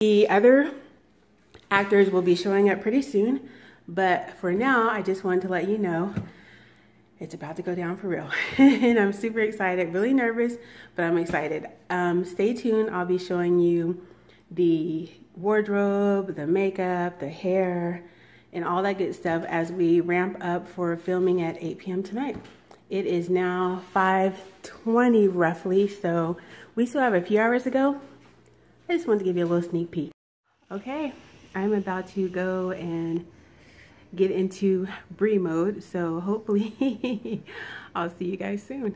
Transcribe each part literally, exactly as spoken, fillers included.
The other actors will be showing up pretty soon, but for now, I just wanted to let you know it's about to go down for real. And I'm super excited, really nervous, but I'm excited. Um, stay tuned. I'll be showing you the wardrobe, the makeup, the hair, and all that good stuff as we ramp up for filming at eight p m tonight. It is now five twenty roughly, so we still have a few hours to go. I just wanted to give you a little sneak peek. Okay, I'm about to go and get into Bree mode, so hopefully I'll see you guys soon.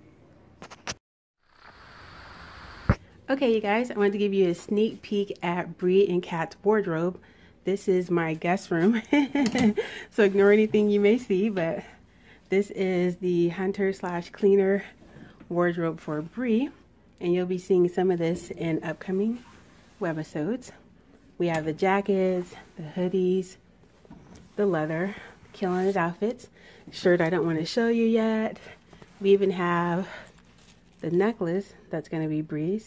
Okay, you guys, I wanted to give you a sneak peek at Bree and Kat's wardrobe. This is my guest room, so ignore anything you may see, but this is the hunter slash cleaner wardrobe for Bree, and you'll be seeing some of this in upcoming webisodes. We have the jackets, the hoodies, the leather, killing it outfits. Shirt I don't want to show you yet. We even have the necklace that's going to be Bree's.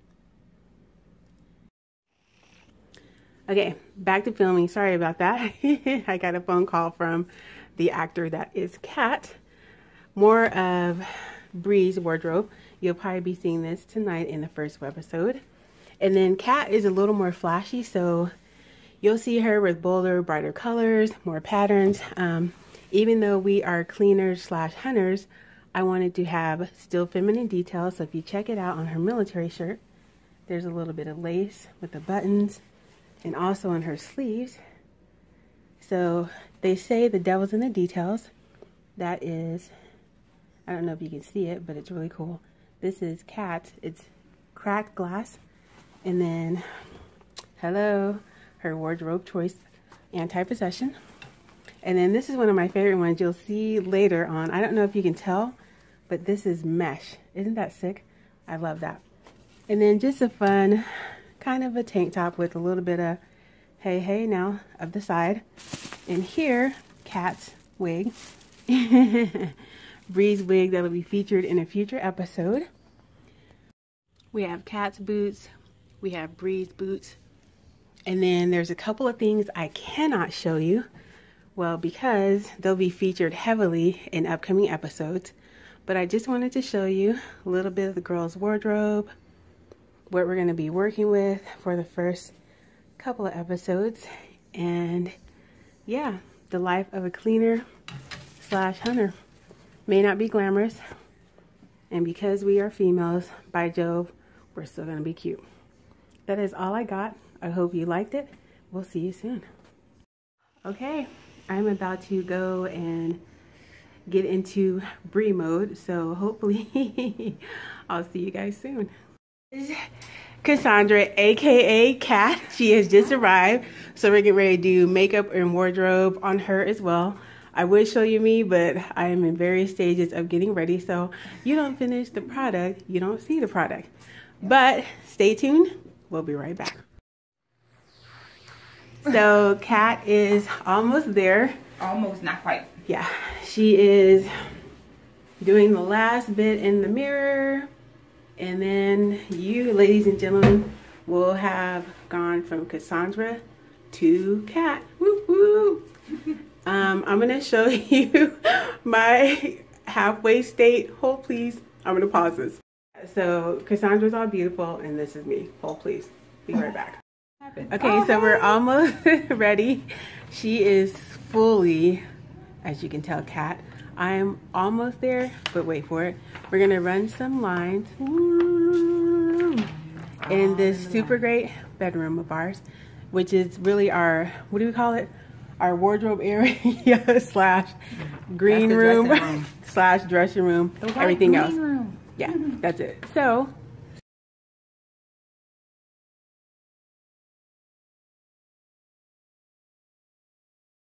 Okay, back to filming. Sorry about that. I got a phone call from the actor that is Kat. More of Bree's wardrobe. You'll probably be seeing this tonight in the first webisode. And then Kat is a little more flashy, so you'll see her with bolder, brighter colors, more patterns. Um, even though we are cleaners slash hunters, I wanted to have still feminine details. So if you check it out on her military shirt, there's a little bit of lace with the buttons and also on her sleeves. So they say the devil's in the details. That is, I don't know if you can see it, but it's really cool. This is Kat. It's cracked glass. And then, hello, her wardrobe choice, anti-possession. And then this is one of my favorite ones you'll see later on. I don't know if you can tell, but this is mesh. Isn't that sick? I love that. And then just a fun, kind of a tank top with a little bit of hey, hey now of the side. And here, Kat's wig. Bree's wig that will be featured in a future episode. We have Kat's boots. We have Bree's boots. And then there's a couple of things I cannot show you. Well, because they'll be featured heavily in upcoming episodes. But I just wanted to show you a little bit of the girls' wardrobe. What we're going to be working with for the first couple of episodes. And yeah, the life of a cleaner slash hunter. May not be glamorous. And because we are females, by Jove, we're still going to be cute. That is all I got. I hope you liked it. We'll see you soon. Okay, I'm about to go and get into Bree mode, so hopefully I'll see you guys soon. This is Cassandra, aka Kat. She has just arrived, so we're getting ready to do makeup and wardrobe on her as well. I would show you me, but I am in various stages of getting ready, so you don't finish the product, you don't see the product. But stay tuned. We'll be right back. So Kat is almost there. Almost, not quite. Yeah, she is doing the last bit in the mirror. And then you, ladies and gentlemen, will have gone from Cassandra to Kat. Woo woo. um, I'm going to show you my halfway state. Hold please. I'm going to pause this. So Cassandra's all beautiful, and this is me. Hold please. Be right back. Okay, oh, so we're almost ready. She is fully, as you can tell, Kat. I am almost there, but wait for it. We're gonna run some lines in this super great bedroom of ours, which is really our, what do we call it? Our wardrobe area slash green room, room slash dressing room, everything else. Room. Yeah, that's it. So